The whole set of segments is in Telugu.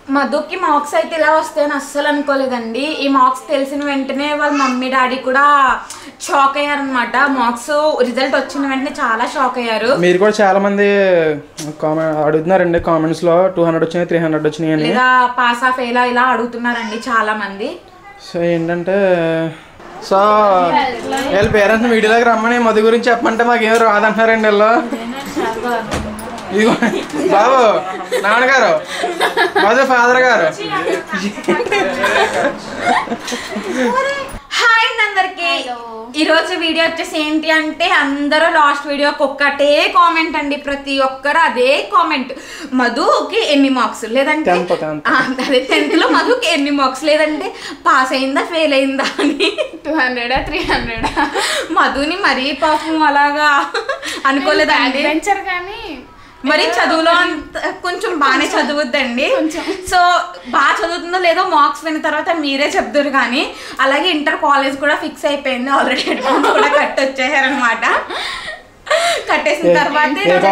మధుకి మార్క్స్ అయితే ఇలా వస్తాయని అస్సలు అనుకోలేదండి. ఈ మార్క్స్ తెలిసిన వెంటనే వాళ్ళ మమ్మీ డాడీ కూడా షాక్ అయ్యారనమాట. మార్క్స్ రిజల్ట్ వచ్చిన వెంటనే చాలా షాక్ అయ్యారు. మీరు కూడా చాలా మంది అడుగుతున్నారండి కామెంట్స్ లో 200 వచ్చినాయి 300 వచ్చినాయి అని, లేదా పాస్ ఆఫ్ ఇలా అడుగుతున్నారండి చాలా మంది. సో ఏంటంటే సో వీళ్ళ పేరెంట్స్ వీడియోలోకి రమ్మని మధు గురించి చెప్పమంటే మాకేం రాదంటున్నారండి వీళ్ళు. ఇదిగో బాబు నాన్నగారు, మధు ఫాదర్ గారు. హాయ్ అందరికి. ఈరోజు వీడియో వచ్చేసి ఏంటి అంటే అందరూ లాస్ట్ వీడియోకి ఒక్కటే కామెంట్ అండి, ప్రతి ఒక్కరు అదే కామెంట్, మధుకి ఎన్ని మార్క్స్ లేదంటే అదే 10th లో మధుకి ఎన్ని మార్క్స్ లేదంటే పాస్ అయిందా ఫెయిల్ అయిందా అని 200 300. మధుని మరీ పాపం అలాగా అనుకోలేదండి. కానీ మరి చదువులో కొంచెం బాగానే చదువుద్దండి. సో బాగా చదువుతుందో లేదో మార్క్స్ విన్న తర్వాత మీరే చెప్తారు. కానీ అలాగే ఇంటర్ కాలేజ్ కూడా ఫిక్స్ అయిపోయింది ఆల్రెడీ, అడ్వాన్స్ కూడా కట్టొచ్చేసారనమాట. కట్టేసిన తర్వాత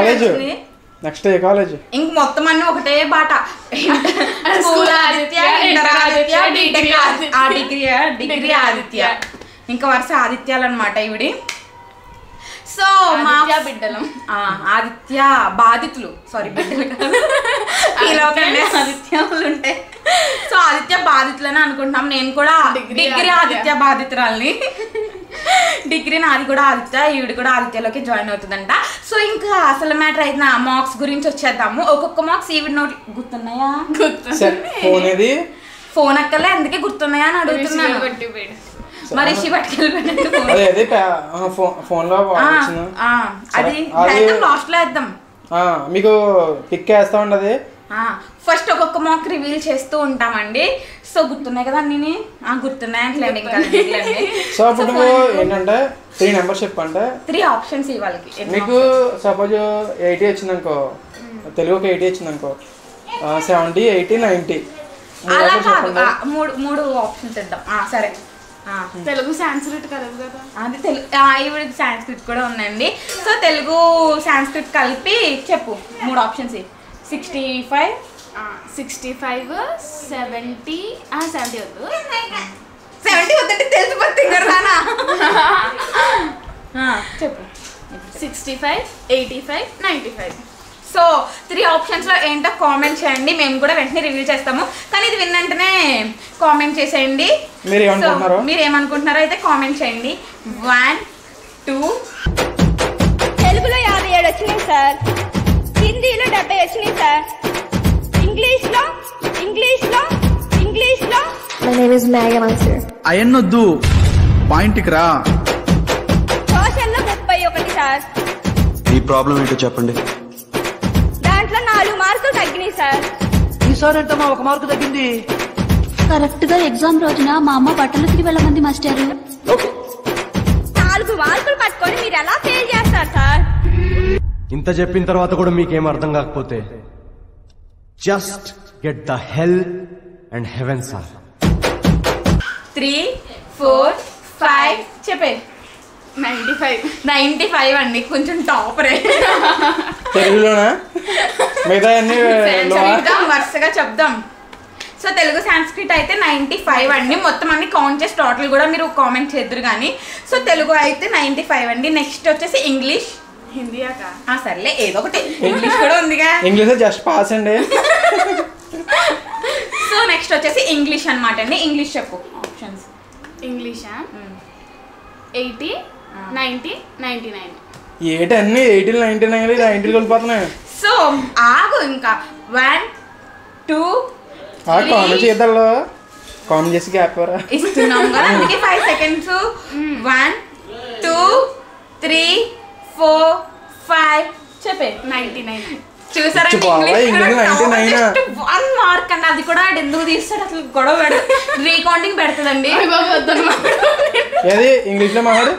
ఇంక మొత్తం అన్ని ఒకటే బాట, school Aditya, inter Aditya, degree Aditya, ఇంకా వరుస ఆదిత్యాలు అనమాట ఇవిడి. సో మా బిడ్డలు ఆదిత్య బాధితులు, సారీ బిడ్డలు కాదు, ఆదిత్యాలు ఉంటాయి. సో ఆదిత్య బాధితులని అనుకుంటున్నాం. నేను కూడా డిగ్రీ ఆదిత్య బాధితురాల్ని. డిగ్రీ నాది కూడా ఆదిత్య, ఈవిడ కూడా ఆదిత్యలోకి జాయిన్ అవుతుందంట. సో ఇంకా అసలు మ్యాటర్ అయితే మార్క్స్ గురించి వచ్చేద్దాము. ఒక్కొక్క మార్క్స్ ఈవిడ నోటి గుర్తున్నాయా? ఫోన్ అక్కలే, అందుకే గుర్తున్నాయా అని అడుగుతున్నాను. మరి లాస్ట్ లో వేద్దాం, మీకు పిక్ వేస్తా ఉండదు. ఫస్ట్ ఒక్కొక్క మాక్ రివీల్ చేస్తూ ఉంటామండి. సో గుర్తున్నాయి కదా అన్ని? గుర్తున్నాయి అంటలేండి. ఇంకా సో అప్పుడు ఏంటంటే 3 నెంబర్స్ చెప్పంటే 3 ఆప్షన్స్ ఇవ్వాలి. మీకు సపోజ్ 80 వచ్చింది అనుకో, తెలుగుకి 80 వచ్చింది అనుకో, 70 80 90 అలా కాదు, మూడు ఆప్షన్స్ ఇద్దాం. సరే, తెలుగు సాంస్క్రిట్ కలదు కదా, అది తెలుగు. ఈవిడికి సాంస్క్రిట్ కూడా ఉందండి. సో తెలుగు సాంస్క్రిట్ కలిపి చెప్పు 3 ఆప్షన్స్. 65 65 70 70 వద్దు, 70 వద్దంటే తెలిసిపోతుంది కదా. చెప్పు 65 85 95. సో 3 ఆప్షన్స్ లో ఏంటో కామెంట్ చేయండి, మేము కూడా వెంటనే రివ్యూ చేస్తాము. కానీ ఇది విన్న వెంటనే కామెంట్ చేసేయండి. మీరు ఏమనుకుంటున్నారో అయితే కామెంట్ చేయండి. 1 2 తెలుగులో 57 వచ్చినాయి సార్, హిందీలో 70 వచ్చినాయి సార్, ఇంగ్లీష్లో మై నేమ్ ఇస్ మేఘనా సార్. అయన్నొద్దు, పాయింట్కి రా. సోషల్లో 31 సార్. ఈ ప్రాబ్లం ఏంటో చెప్పండి. దాంట్లో 4 మార్కులు తగ్గినాయి సార్. ఈసారి అంటే మా 1 మార్కు తగ్గింది. కరెక్ట్ గా ఎగ్జామ్ రోజున మా అమ్మ బట్టలు తిరిగి వెళ్ళమంది మాస్టారు. 4 మార్కులు పట్టుకొని మీరు ఎలా ఫెయిల్ చేస్తారు సార్? ఇంత చెప్పిన తర్వాత కూడా మీకేం అర్థం కాకపోతే just get the hell and heaven sir. 3 4 5 చెప్పే. 95 అండి, కొంచెం టాపరే. తెలుగులోనా? వరుసగా చెప్దాం. సో తెలుగు సాంస్క్రిట్ అయితే 95 అండి. మొత్తం అన్ని కౌంట్ చేసి టోటల్ కూడా మీరు కామెంట్ చేద్దరు కానీ. సో తెలుగు అయితే 95 అండి. నెక్స్ట్ వచ్చేసి ఇంగ్లీష్, హిందీ సర్లే ఏదో ఒకటి, ఇంగ్లీష్ కూడా ఉందిగా. ఇంగ్లీష్ జస్ట్ పాస్ అండి. సో నెక్స్ట్ వచ్చేసి ఇంగ్లీష్ అనమాట అండి. ఇంగ్లీష్ చెప్పు ఆప్షన్స్. ఇంగ్లీషా 80 90 99. ఏటన్నీ 80 99 90 వెళ్ళిపోతున్నాయి. సో ఆగు, ఇంకా 1 2 కామెంట్ చేద్దాలో, కామెంట్ చేసి గ్యాప్ ఇస్తున్నాం కదా, అందుకే 5 సెకండ్స్. 1 2 3 4 5 చెప్పే. 99. చూసారండి, 1 మార్క్ అండి. అది కూడా ఎందుకు తీస్తాడు అసలు, గొడవ రీకౌంటింగ్ పెడుతుందండి. ఇంగ్లీష్ లో మాట్లాడు.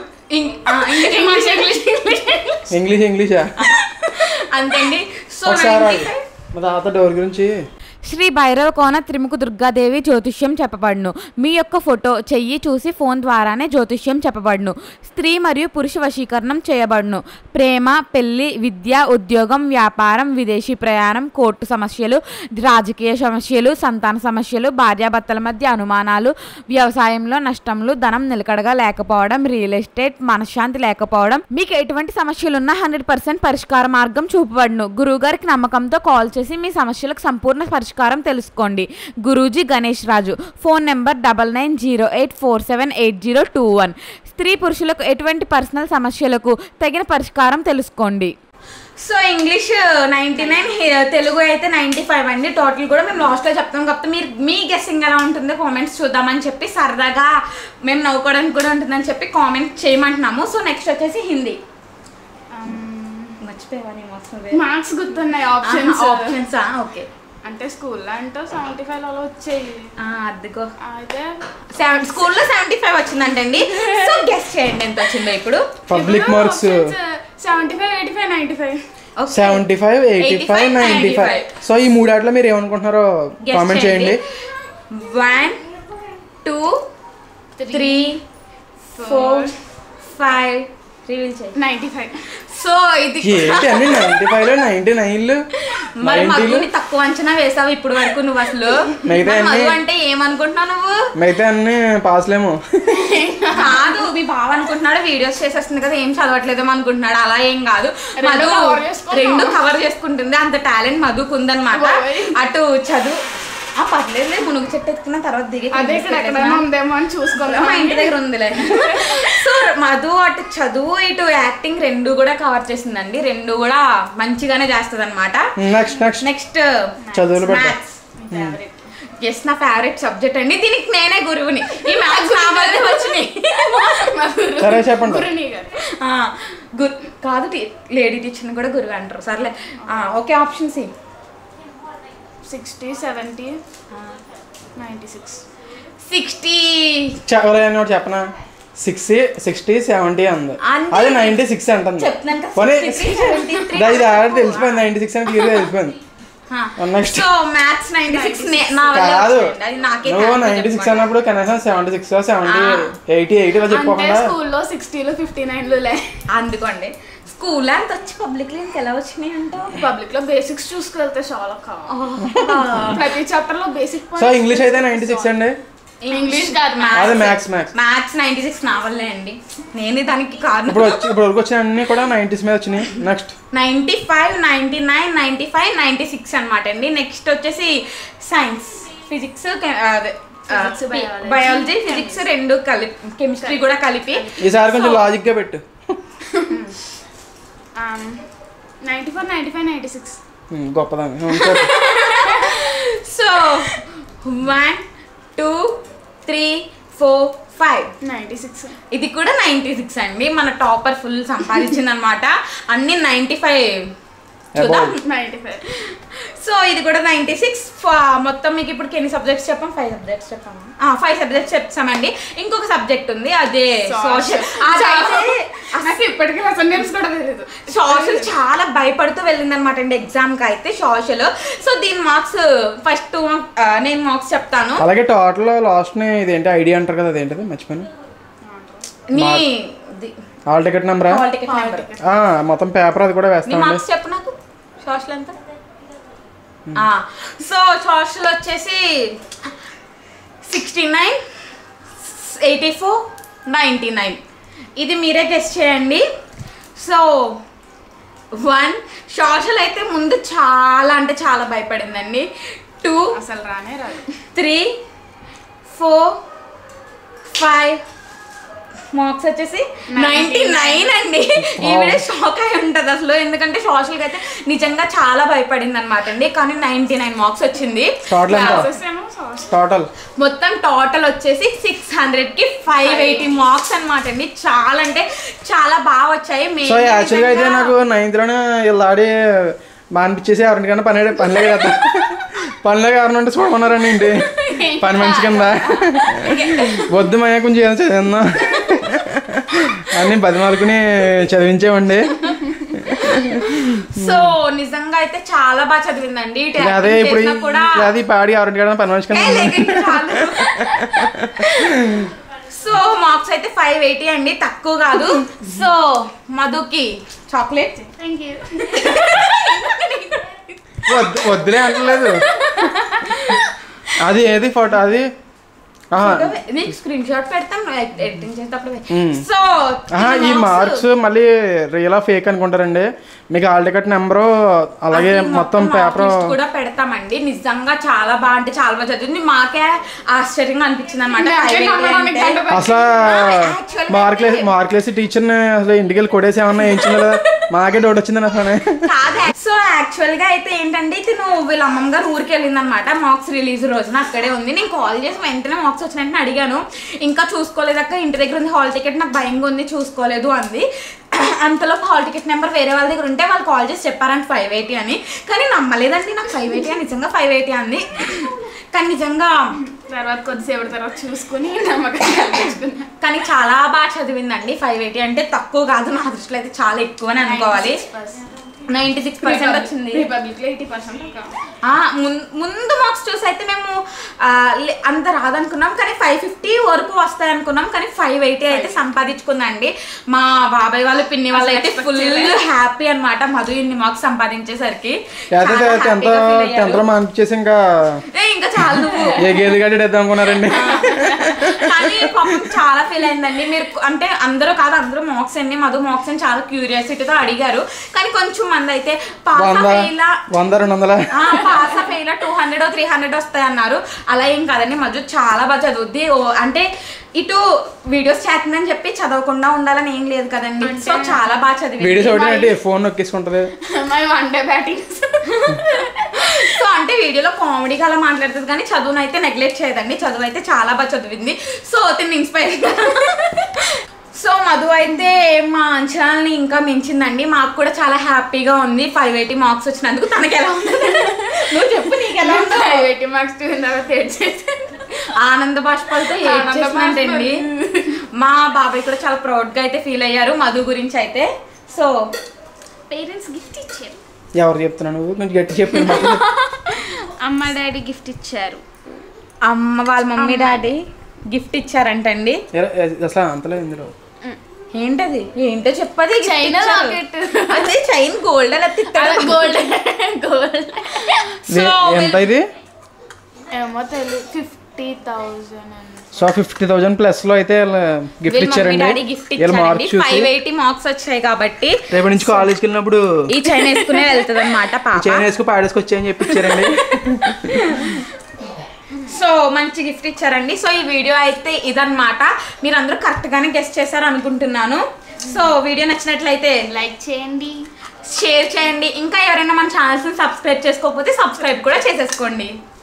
ఇంగ్లీషా అంతే అండి. సో మా తాత డోర్ గురించి శ్రీ భైరవ కోన త్రిముఖ దుర్గాదేవి జ్యోతిష్యం చెప్పబడును. మీ యొక్క ఫోటో చెయ్యి చూసి ఫోన్ ద్వారానే జ్యోతిష్యం చెప్పబడును. స్త్రీ మరియు పురుష వశీకరణం చేయబడును. ప్రేమ, పెళ్లి, విద్య, ఉద్యోగం, వ్యాపారం, విదేశీ ప్రయాణం, కోర్టు సమస్యలు, రాజకీయ సమస్యలు, సంతాన సమస్యలు, భార్యాభర్తల మధ్య అనుమానాలు, వ్యవసాయంలో నష్టములు, ధనం నిలకడగా లేకపోవడం, రియల్ ఎస్టేట్, మనశ్శాంతి లేకపోవడం, మీకు ఎటువంటి సమస్యలున్నా 100% పరిష్కార మార్గం చూపబడును. గురువుగారికి నమ్మకంతో కాల్ చేసి మీ సమస్యలకు సంపూర్ణ పరిష్కారం తెలుసుకోండి. గురూజీ గణేష్ రాజు. Phone number 9908478021. స్త్రీ పురుషులకు ఎటువంటి పర్సనల్ సమస్యలకు తగిన పరిష్కారం తెలుసుకోండి. సో ఇంగ్లీష్ 99, తెలుగు అయితే 95 అండి. టోటల్ కూడా మేము లాస్ట్లో చెప్తాం కాబట్టి మీరు మీ గెస్సింగ్ ఎలా ఉంటుందో కామెంట్స్ చూద్దామని చెప్పి సరదాగా మేము నవ్వుకోవడానికి కూడా ఉంటుందని చెప్పి కామెంట్ చేయమంటున్నాము. సో నెక్స్ట్ వచ్చేసి హిందీ. మార్క్స్ గుర్తున్నాయి. Options okay. అంటే స్కూల్లో అంటే 75 అలా వచ్చాయి. అదిగో అయితే స్కూల్లో 75 వచ్చిందంటండి. సో గెస్ చేయండి ఎంత వచ్చిందో ఇప్పుడు. Public marks 75, 85, 95. 75, 85, 95. సో ఈ మూడాట్లో మీరు ఏమనుకుంటున్నారో కామెంట్ చేయండి. 1 2 3 4 5 రివీల్ చేయండి. 95. సో ఇది ఏంటి అన్ని 95 లో 99 మరి మధుని తక్కువ అంచనా వేసావు ఇప్పుడు వరకు నువ్వు. అసలు మధు అంటే ఏమనుకుంటున్నావు నువ్వు? మిగతా అన్ని పాస్లేమో కాదు, మీ బావ అనుకుంటున్నాడు వీడియోస్ చేసేస్తుంది కదా ఏం చదవట్లేదేమో అనుకుంటున్నాడు. అలా ఏం కాదు, మధు రెండు కవర్ చేసుకుంటుంది. అంత టాలెంట్ మధుకు ఉందన్నమాట. అటు చదువు పర్లేదు, మునుగు చెట్టు ఎత్తుకున్న తర్వాత దిగి ఉందేమో అని చూసుకోవాలి. మా ఇంటి దగ్గర ఉందిలే. సో మధు అటు చదువు ఇటు యాక్టింగ్ రెండు కూడా కవర్ చేసిందండి. రెండు కూడా మంచిగానే చేస్తుంది అనమాట. Next maths. ఎస్, నా ఫేవరెట్ సబ్జెక్ట్ అండి. దీనికి నేనే గురువుని. ఈ మ్యాథ్స్ నా వల్లే వచ్చినాయి. కాదు, లేడీ టీచర్ని కూడా గురువు అంటారు. సర్లే ఓకే. Option C. 60, 70, 96. 60 చెప్పనా? 60, 70 అంది. అది 96 అంటుంది. ఇది ఆడ తెలిసిపోయింది. 96 అని క్లియర్గా తెలిసిపోయింది. సో మ్యాథ్స్ 96 కాదు, నువ్వు 96 అన్నప్పుడు కనీసం 76, 70, 88 ఇలా చెప్పుకోకుండా స్కూల్లో 60, 59 అందుకోండి. స్కూల్ అంత వచ్చి పబ్లిక్ లో ఎలా వచ్చినాయి అంటావు? పబ్లిక్ లో బేసిక్స్ చూసుకెళ్తే చాలా ప్రతి చాప్టర్ లో బేసిక్. సో ఇంగ్లీష్ అయితే 96 అండి. ఇంగ్లీష్ కాదు, మ్యాథ్స్ 96 నా వల్లే అండి. నేను దానికి కారణం. ఇప్పుడు వరకు వచ్చిన అన్ని కూడా 90s మీద వచ్చినాయి. నెక్స్ట్ 95, 99, 95, 96 అనమాట అండి. నెక్స్ట్ వచ్చేసి సైన్స్, ఫిజిక్స్, బయాలజీ, ఫిజిక్స్ రెండు కలిపి, కెమిస్ట్రీ కూడా కలిపి. ఈసారి కొంచెం లాజిక్ గా పెట్టు. 94, 95, 96. గొప్పదాన్ని. సో 1 2 3 4 5 96. ఇది కూడా 96 అండి. మన టాపర్ ఫుల్ సంపాదించింది అనమాట. అన్ని 95 చూద్దాం. 95. సో ఇది కూడా 96. మొత్తం మీకు ఇప్పుడు ఎన్ని సబ్జెక్ట్స్ చెప్పాం? 5 సబ్జెక్ట్స్ చెప్పాము. 5 సబ్జెక్ట్స్ చెప్తామండి. ఇంకొక సబ్జెక్ట్ ఉంది, అదే సోషల్. నాకు ఇప్పటికీ అసైన్మెంట్స్ కూడా తెలియదు. సోషల్ చాలా భయపడుతూ వెళ్ళింది అనమాట అండి ఎగ్జామ్కి అయితే సోషల్. సో దీని మార్క్స్ ఫస్ట్ నేను మార్క్స్ చెప్తాను. అలాగే టోటల్ లాస్ట్ ని ఇదేంటి ఐడియా అంటారు కదా, అదేంటిది మర్చిపోయాను. హాల్ టికెట్ నెంబర్ మొత్తం పేపర్ అది కూడా వేస్తాను. మార్క్స్ చెప్పు నాకు సోషల్ ఎంత. సో సోషల్ వచ్చేసి 69, 84, 99. ఇది మీరే గెస్ చేయండి. సో 1 సోషల్ అయితే ముందు చాలా అంటే చాలా భయపడిందండి. 2 అసలు రానే రాదు. 3 4 5 మార్క్స్ వచ్చేసి 99 అండి. ఈవిడ షాక్ అయి ఉంటుంది అసలు, ఎందుకంటే సోషల్కి అయితే నిజంగా చాలా భయపడింది అనమాట అండి. కానీ 99 మార్క్స్ వచ్చింది. మొత్తం టోటల్ వచ్చేసి 600కి 580 మార్క్స్ అనమాట అండి. చాలా అంటే చాలా బాగా వచ్చాయి. సో యాక్చువల్గా అయితే నాకు 9th లోనే ఇలా ఆడి మానిపించేసి ఎవరింటికన్నా పనిలే కదా, పనిలో ఎవరిని ఉంటే చూడమన్నారండి. ఇంటి పని మంచి కింద వద్దు మయ్య కొంచెం ఏదో చదివిందా అని 10 మార్కుని చదివించేవండి. సో నిజంగా అయితే చాలా బాగా చదివిందండి. అదే ఇప్పుడు అది పాడి 6 గంటల పని మనిషి సో మార్క్స్ అయితే 580 అండి, తక్కువ కాదు. సో మధుకి చాక్లెట్. వద్దులే అంటలేదు. అది ఏది ఫోటో అది స్క్రీన్ షాట్ పెడతాం ఎడిటింగ్ చేసేటప్పుడు. సో ఈ మార్క్స్ మళ్ళీ రియల్ ఫేక్ అనుకుంటారండి. మీకు హాల్ టికెట్ నెంబరు అలాగే మొత్తం పేపర్ కూడా పెడతామండి. నిజంగా చాలా బాగా అంటే చాలా బాగా చదివింది. మాకే ఆశ్చర్యంగా అనిపించింది అనమాట. అసలు మార్కులేసి టీచర్ని అసలు ఇంటికి వెళ్ళి కొడేసి ఏమన్నా వేయించింది కదా, మాకే డౌట్ వచ్చిందని అసలు. సో యాక్చువల్ గా అయితే ఏంటంటే తిను వీళ్ళ అమ్మమ్మ గారు ఊరికి వెళ్ళింది అనమాట. మార్క్స్ రిలీజ్ రోజున అక్కడే ఉంది. నేను కాల్ చేసి వెంటనే మార్క్స్ వచ్చిన వెంటనే అడిగాను, ఇంకా చూసుకోలేదక్క, ఇంటి దగ్గర ఉంది హాల్ టికెట్, నాకు భయంగా ఉంది చూసుకోలేదు అంది. అంతలో హాల్ టికెట్ నెంబర్ వేరే వాళ్ళ దగ్గర ఉంటే వాళ్ళు కాల్ చేసి చెప్పారంటే 580 అని. కానీ నమ్మలేదండి, నాకు 580 అని నిజంగా 580 అంది. కానీ నిజంగా తర్వాత కొద్దిసేపటి తర్వాత చూసుకుని నమ్మకం. కానీ చాలా బాగా చదివిందండి. 580 అంటే తక్కువ కాదు, నా దృష్టిలో అయితే చాలా ఎక్కువ అని అనుకోవాలి. 96% వచ్చింది. ముందు మార్క్స్ చూసి అయితే మేము అంత రాదనుకున్నాం, కానీ 550 వరకు వస్తాయి అనుకున్నాం. కానీ 580 అయితే సంపాదించుకుందండి. మా బాబాయ్ వాళ్ళు పిన్ని వాళ్ళు అయితే ఫుల్ హ్యాపీ అనమాట మధు ఇన్ని మార్క్స్ సంపాదించేసరికి. ఇంకా చాలా అనుకున్నారండి. కానీ పాపం చాలా ఫీల్ అయిందండి. మీరు అంటే అందరూ కాదు, అందరూ మార్క్స్ అన్ని మధు మార్క్స్ అని చాలా క్యూరియాసిటీతో అడిగారు. కానీ కొంచెం మంది అయితే పాస్ 200 300 వస్తాయి అన్నారు. అలా ఏం కాదండి, మధు చాలా బాగా చదువుద్ది. అంటే ఇటు వీడియోస్ చేస్తుందని చెప్పి చదవకుండా ఉండాలని ఏం లేదు కదండి. సో చాలా బాగా చదివి ఫోన్ నొక్కేసుకుంటది. సో అంటే వీడియోలో కామెడీగా అలా మాట్లాడుతుంది కానీ చదువును అయితే నెగ్లెక్ట్ చేయదండి. చదువు అయితే చాలా బాగా చదివింది. సో తిని ఇన్స్పైర్. సో మధు అయితే మా అంచనాలని ఇంకా మించిందండి. మాకు కూడా చాలా హ్యాపీగా ఉంది 580 మార్క్స్ వచ్చినందుకు. తనకి ఎలా ఉంది నువ్వు చెప్పు, నీకు ఎలా ఉంది? 580 మార్క్స్ ఆనంద బాష్పాలతో ఏడ్చేసిందండి. మా బాబాయ్ కూడా చాలా ప్రౌడ్గా అయితే ఫీల్ అయ్యారు మధు గురించి అయితే. సో పేరెంట్స్ గిఫ్ట్ ఇచ్చారు. ఎవరు చెప్తున్నాను, కొంచెం గట్టి చెప్పి. అమ్మ డాడీ గిఫ్ట్ ఇచ్చారు. అమ్మ వాళ్ళ మమ్మీ డాడీ గిఫ్ట్ ఇచ్చారంటండి. అసలు అంతలో ఇందులో ఏంటది, ఏంటో చెప్పది. చైన్ రాకెట్, అదే చైన్ గోల్డ్ అలా తిట్టాడు. గోల్డ్ ఎంత ఇది ఏమో తెలియదు. 50,000. సో 50,000 ప్లస్ లో అయితే గిఫ్ట్ ఇచ్చారండి. 580 మార్క్స్ వచ్చాయి కాబట్టి రేపు నుంచి కాలేజ్కి వెళ్ళినప్పుడు ఈ చైన్ వేసుకునే వెళ్తుంది అనమాట. చైన్ వేసుకు పాడేసుకొచ్చాయని చెప్పి ఇచ్చారండి. సో మంచి గిఫ్ట్ ఇచ్చారండి. సో ఈ వీడియో అయితే ఇదన్నమాట. మీరు అందరూ కరెక్ట్గానే గెస్ట్ చేశారు అనుకుంటున్నాను. సో వీడియో నచ్చినట్లయితే లైక్ చేయండి, షేర్ చేయండి. ఇంకా ఎవరైనా మన ఛానల్స్ని సబ్స్క్రైబ్ చేసుకోకపోతే సబ్స్క్రైబ్ కూడా చేసేసుకోండి.